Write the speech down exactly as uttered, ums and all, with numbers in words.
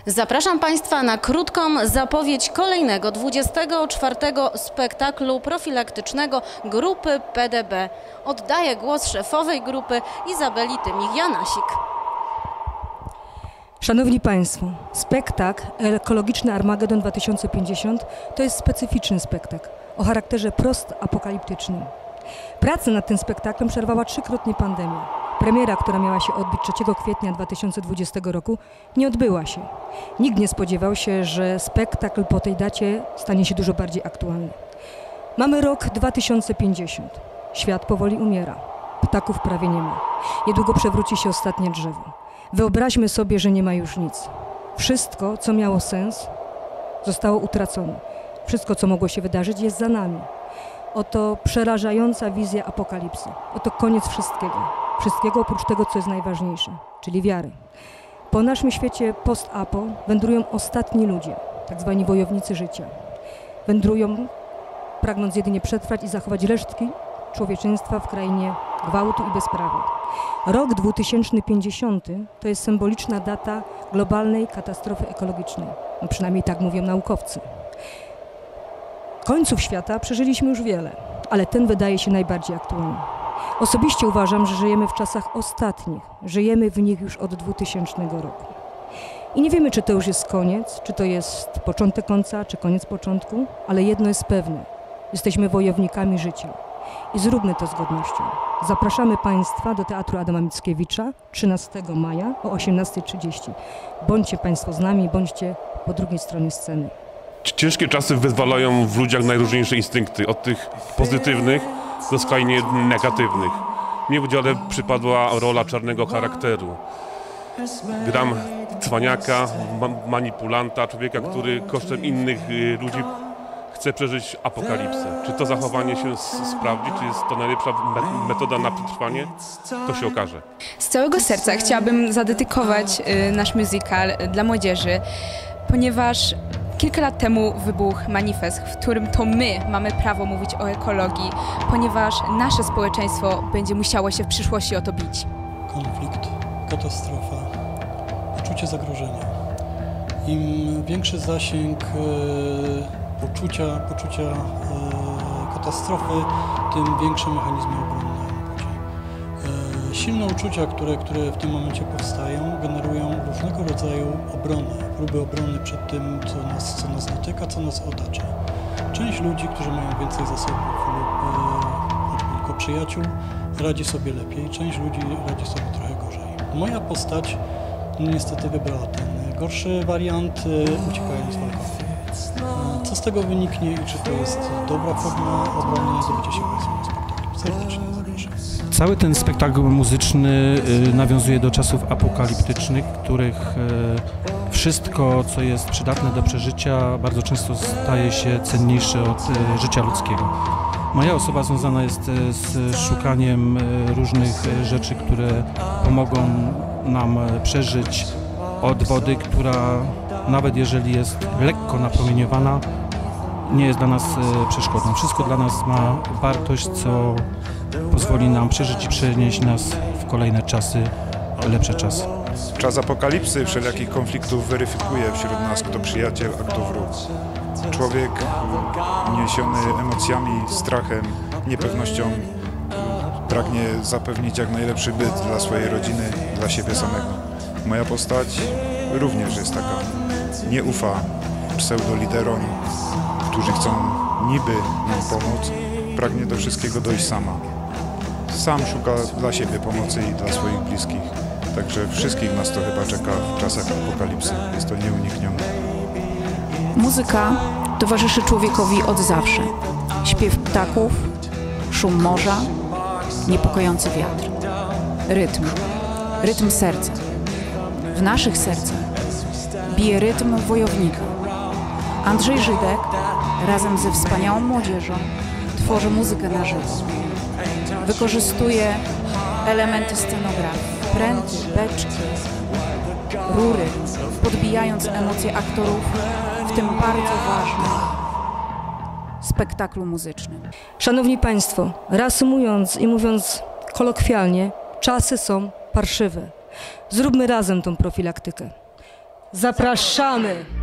Zapraszam Państwa na krótką zapowiedź kolejnego dwudziestego czwartego spektaklu profilaktycznego grupy P D B. Oddaję głos szefowej grupy Izabeli Tymich-Janasik. Szanowni Państwo, spektakl Ekologiczny Armagedon dwa tysiące pięćdziesiąt to jest specyficzny spektakl o charakterze postapokaliptycznym. Pracę nad tym spektaklem przerwała trzykrotnie pandemia. Premiera, która miała się odbyć trzeciego kwietnia dwa tysiące dwudziestego roku, nie odbyła się. Nikt nie spodziewał się, że spektakl po tej dacie stanie się dużo bardziej aktualny. Mamy rok dwa tysiące pięćdziesiąt. Świat powoli umiera. Ptaków prawie nie ma. Niedługo przewróci się ostatnie drzewo. Wyobraźmy sobie, że nie ma już nic. Wszystko, co miało sens, zostało utracone. Wszystko, co mogło się wydarzyć, jest za nami. Oto przerażająca wizja apokalipsy. Oto koniec wszystkiego. Wszystkiego oprócz tego, co jest najważniejsze, czyli wiary. Po naszym świecie post-apo wędrują ostatni ludzie, tak zwani wojownicy życia. Wędrują, pragnąc jedynie przetrwać i zachować resztki człowieczeństwa w krainie gwałtu i bezprawia. Rok dwa tysiące pięćdziesiąty to jest symboliczna data globalnej katastrofy ekologicznej. No przynajmniej tak mówią naukowcy. Końców świata przeżyliśmy już wiele, ale ten wydaje się najbardziej aktualny. Osobiście uważam, że żyjemy w czasach ostatnich. Żyjemy w nich już od dwutysięcznego roku. I nie wiemy, czy to już jest koniec, czy to jest początek końca, czy koniec początku, ale jedno jest pewne. Jesteśmy wojownikami życia. I zróbmy to z godnością. Zapraszamy Państwa do Teatru Adama Mickiewicza trzynastego maja o osiemnastej trzydzieści. Bądźcie Państwo z nami, bądźcie po drugiej stronie sceny. Ciężkie czasy wyzwalają w ludziach najróżniejsze instynkty, od tych pozytywnych do skrajnie negatywnych. Mnie w udziale przypadła rola czarnego charakteru. Gram cwaniaka, ma manipulanta, człowieka, który kosztem innych y, ludzi chce przeżyć apokalipsę. Czy to zachowanie się sprawdzi, czy jest to najlepsza me metoda na przetrwanie, to się okaże. Z całego serca chciałabym zadedykować y, nasz musical dla młodzieży, ponieważ kilka lat temu wybuchł manifest, w którym to my mamy prawo mówić o ekologii, ponieważ nasze społeczeństwo będzie musiało się w przyszłości o to bić. Konflikt, katastrofa, poczucie zagrożenia. Im większy zasięg e, poczucia, poczucia e, katastrofy, tym większe mechanizmy obronne. E, silne uczucia, które, które w tym momencie powstają, generują różnego rodzaju obronę, próby obrony przed tym, co nas, co nas dotyka, co nas otacza. Część ludzi, którzy mają więcej zasobów lub e, tylko przyjaciół, radzi sobie lepiej, część ludzi radzi sobie trochę gorzej. Moja postać niestety wybrała ten gorszy wariant, e, uciekając z walką. E, co z tego wyniknie i czy to jest dobra forma obrony, dowiecie się w swoim spektaklu. Serdecznie zapraszam. Cały ten spektakl muzyczny nawiązuje do czasów apokaliptycznych, w których wszystko, co jest przydatne do przeżycia, bardzo często staje się cenniejsze od życia ludzkiego. Moja osoba związana jest z szukaniem różnych rzeczy, które pomogą nam przeżyć, od wody, która nawet jeżeli jest lekko napromieniowana, nie jest dla nas przeszkodą. Wszystko dla nas ma wartość, co pozwoli nam przeżyć i przenieść nas w kolejne czasy, lepsze czasy. Czas apokalipsy, wszelakich konfliktów weryfikuje wśród nas, kto przyjaciel, a kto wróg. Człowiek niesiony emocjami, strachem, niepewnością pragnie zapewnić jak najlepszy byt dla swojej rodziny, dla siebie samego. Moja postać również jest taka. Nie ufa pseudoliderom, którzy chcą niby nam pomóc, pragnie do wszystkiego dojść sama. Sam szuka dla siebie pomocy i dla swoich bliskich. Także wszystkich nas to chyba czeka w czasach apokalipsy. Jest to nieuniknione. Muzyka towarzyszy człowiekowi od zawsze. Śpiew ptaków, szum morza, niepokojący wiatr. Rytm. Rytm serca. W naszych sercach bije rytm wojownika. Andrzej Żydek razem ze wspaniałą młodzieżą tworzy muzykę na żywo. Wykorzystuje elementy scenografii, pręty, beczki, rury, podbijając emocje aktorów w tym bardzo ważnym spektaklu muzycznym. Szanowni Państwo, reasumując i mówiąc kolokwialnie, czasy są parszywe. Zróbmy razem tą profilaktykę. Zapraszamy!